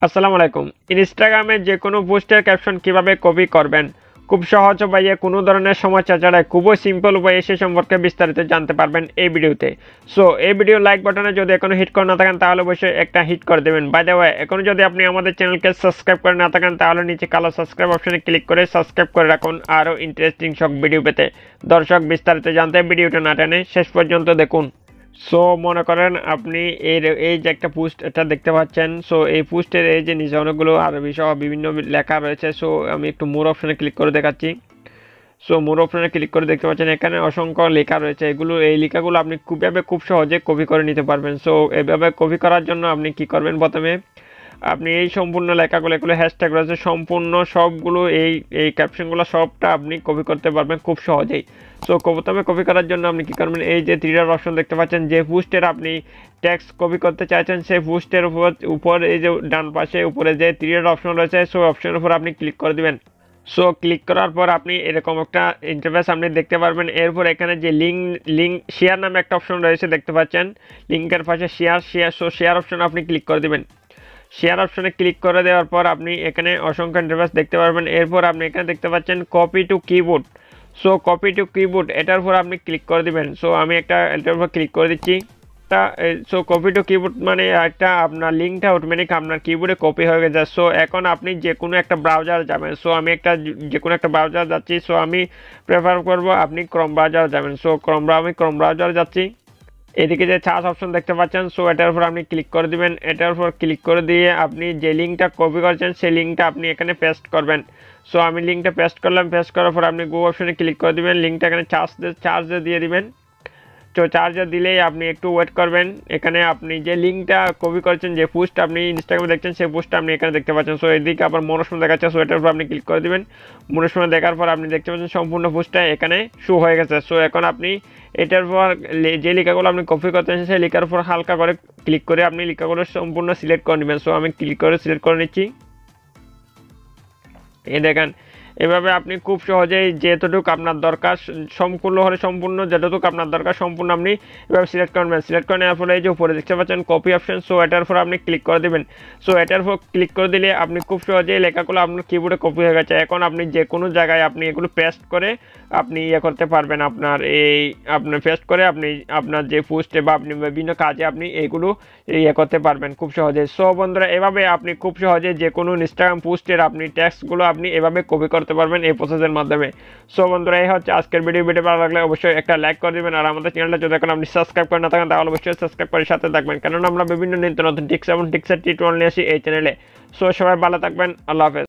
আসসালামু আলাইকুম। ইনস্টাগ্রামে যে কোনো পোস্টের ক্যাপশন কিভাবে কপি করবেন খুব সহজ উপায়ে কোনো ধরনের সমস্যা ছাড়াই খুবই সিম্পল উপায়ে সে সম্পর্কে বিস্তারিত জানতে পারবেন এই ভিডিওতে। সো এই ভিডিও লাইক বাটনে যদি এখনো হিট করে না থাকেন তাহলে অবশ্যই একটা হিট করে দেবেন। বাই দ্য ওয়ে, এখনো যদি আপনি আমাদের চ্যানেলকে সাবস্ক্রাইব করে না থাকেন তাহলে নিচে কালো সাবস্ক্রাইব অপশনে ক্লিক করে সাবস্ক্রাইব করে রাখুন আরও ইন্টারেস্টিং সব ভিডিও পেতে। দর্শক, বিস্তারিত জানতে ভিডিওটা না টেনে শেষ পর্যন্ত দেখুন। সো মনে করেন আপনি এই যে একটা পোস্ট এটা দেখতে পাচ্ছেন। সো এই পোস্টের এই যে নিচে অনেকগুলো আরবি সহ বিভিন্ন লেখা রয়েছে। সো আমি একটু মোর অপশনে ক্লিক করে দেখাচ্ছি। সো মোর অপশনে ক্লিক করে দেখতে পাচ্ছেন এখানে অসংখ্য লেখা রয়েছে। এই লেখাগুলো আপনি খুব সহজে কপি করে নিতে পারবেন। সো এভাবে কপি করার জন্য আপনি কি করবেন, প্রথমে আপনি এই সম্পূর্ণ লেখাগুলো এগুলো হ্যাশট্যাগ রয়েছে সম্পূর্ণ সবগুলো এই ক্যাপশনগুলো সবটা আপনি কপি করতে পারবেন খুব সহজেই। সো প্রথমে কপি করার জন্য আপনি কী করবেন, এই যে 3 ডট অপশন দেখতে পাচ্ছেন, যে পোস্টের আপনি টেক্সট কপি করতে চাইছেন সেই পোস্টের উপর এই যে ডান পাশে উপরে যে 3 ডট অপশন রয়েছে সো অপশনের উপর আপনি ক্লিক করে দিবেন। সো ক্লিক করার পর আপনি এরকম একটা ইন্টারফেস আপনি দেখতে পারবেন। এরপর এখানে যে লিঙ্ক শেয়ার নামে একটা অপশন রয়েছে দেখতে পাচ্ছেন, লিঙ্কের পাশে শেয়ার অপশন আপনি ক্লিক করে দিবেন। শেয়ার অপশনে ক্লিক করে দেওয়ার পর আপনি এখানে অসংখ্য ইন্টারফেস দেখতে পারবেন। এরপর আপনি এখানে দেখতে পাচ্ছেন copy to keyboard. So copy to keyboard এটার উপর আপনি ক্লিক করে দিবেন। সো আমি এটার উপর ক্লিক করে দিচ্ছি। সো কপি টু কিবোর্ড মানে একটা আপনার লিঙ্কটা অটোমেটিক আপনার কিবোর্ডে কপি হয়ে গেছে। সো এখন আপনি যে কোনো একটা ব্রাউজার যাবেন। সো আমি যে কোনো একটা ব্রাউজার যাচ্ছি। সো আমি প্রেফার করব আপনি ক্রোম ব্রাউজার যাবেন। সো আমি ক্রোম ব্রাউজার যাচ্ছি। এদিকে যে সার্চ অপশন দেখতে পাচ্ছেন, সো এটার উপর আপনি ক্লিক করে দিবেন। এটার উপর ক্লিক করে দিয়ে আপনি যে লিঙ্কটা কপি করছেন সেই লিঙ্কটা আপনি এখানে পেস্ট করবেন। সো আমি লিঙ্কটা পেস্ট করলাম। পেস্ট করার পর আপনি গো অপশনে ক্লিক করে দিবেন। লিঙ্কটা এখানে চার্জ দিয়ে দিবেন। তো চার্জার দিলেই আপনি একটু ওয়েট করবেন। এখানে আপনি যে লিঙ্কটা কপি করছেন, যে পোস্ট আপনি ইনস্টাগ্রামে দেখছেন সেই পোস্টটা আপনি এখানে দেখতে পাচ্ছেন। সো এদিকে আবার মনোসময় দেখাচ্ছে। সো এটার উপর আপনি ক্লিক করে দিবেন। মনোসময় দেখার পর আপনি দেখতে পাচ্ছেন সম্পূর্ণ পোস্টটা এখানে শো হয়ে গেছে। সো এখন আপনি এটার পর যে লেখাগুলো আপনি কপি করতেছেন সেই লেখার উপর হালকা করে ক্লিক করে আপনি লেখাগুলো সম্পূর্ণ সিলেক্ট করে নেবেন। সো আমি ক্লিক করে সিলেক্ট করে নিচ্ছি। এই দেখেন, এভাবে আপনি খুব সহজেই যতটুকু আপনার দরকার সম্পূর্ণ যতটুকু আপনার দরকার সম্পূর্ণ আপনি এভাবে সিলেক্ট করবেন। সিলেক্ট করে নেওয়ার ফলে এই যে উপরে দেখতে পাচ্ছেন কপি অপশন। সো এটার উপর আপনি ক্লিক করে দেবেন। সো এটার উপর ক্লিক করে দিলে আপনি খুব সহজেই লেখাগুলো আপনার কিবোর্ডে কপি হয়ে গেছে। এখন আপনি যে কোনো জায়গায় আপনি এগুলো পেস্ট করে আপনি করতে পারবেন। আপনার পেস্ট করে আপনি আপনার যে পোস্টে বা আপনি বিভিন্ন কাজে আপনি এইগুলো করতে পারবেন খুব সহজে। সো বন্ধুরা, এভাবে আপনি খুব সহজে যে কোনো ইনস্টাগ্রাম পোস্টের আপনি টেক্সটগুলো আপনি এভাবে কপি করতে পারবেন এই প্রসেসের মাধ্যমে। সো বন্ধুরা, এই হচ্ছে আজকের ভিডিও ভালো লাগলে অবশ্যই একটা লাইক করে দিবেন। আর আমাদের চ্যানেলটা যদি এখন আপনি সাবস্ক্রাইব করে না থাকেন তাহলে অবশ্যই সাবস্ক্রাইব করে সাথে থাকবেন, কেননা আমরা বিভিন্ন নিত্য নতুন টিপস এবং টিক্সের টিউটোরিয়াল নিয়ে আসি এই চ্যানেলে। সো সবাই ভালো থাকবেন। আল্লাহ হাফেজ।